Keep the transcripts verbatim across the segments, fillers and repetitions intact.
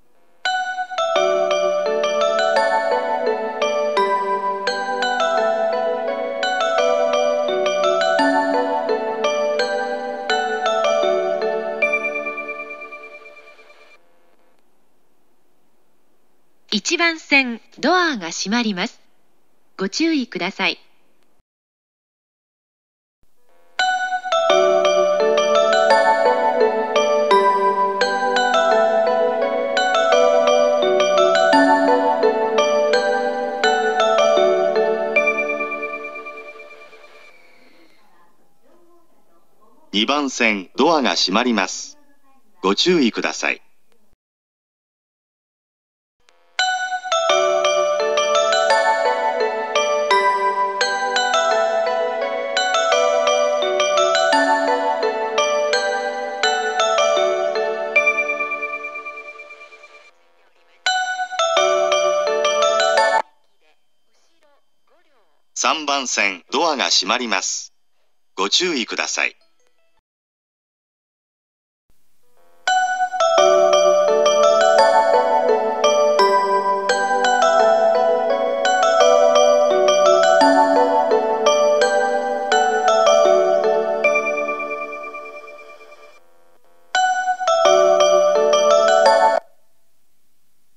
いちばん線、ドアが閉まります。ご注意ください。 にばん線、ドアが閉まります。ご注意ください。さんばん線、ドアが閉まります。ご注意ください。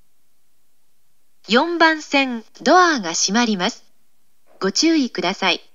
よんばん線、ドアが閉まります。ご注意ください。